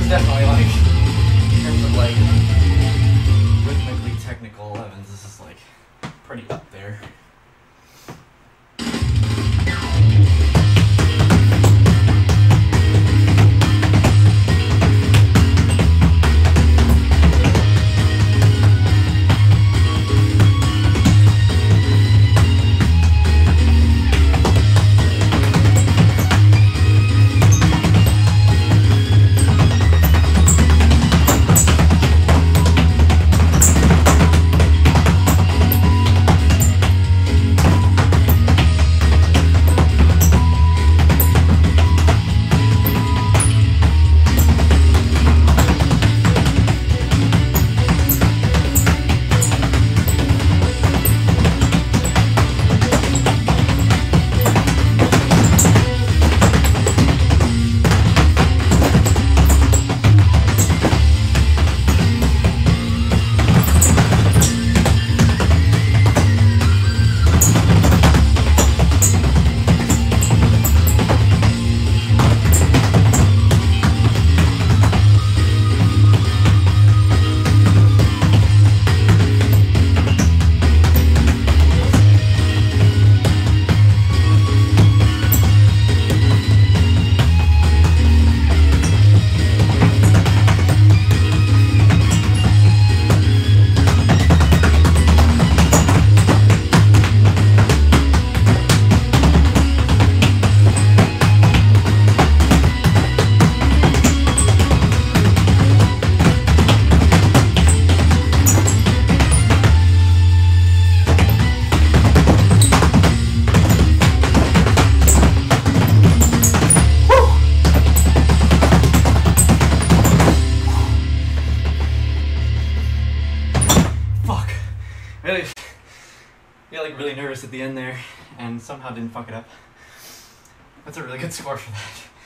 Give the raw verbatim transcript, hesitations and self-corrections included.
definitely like, in terms of like, rhythmically technical elevens, this is like, pretty up there. Really, yeah, like really nervous at the end there, and somehow didn't fuck it up. That's a really good score for that.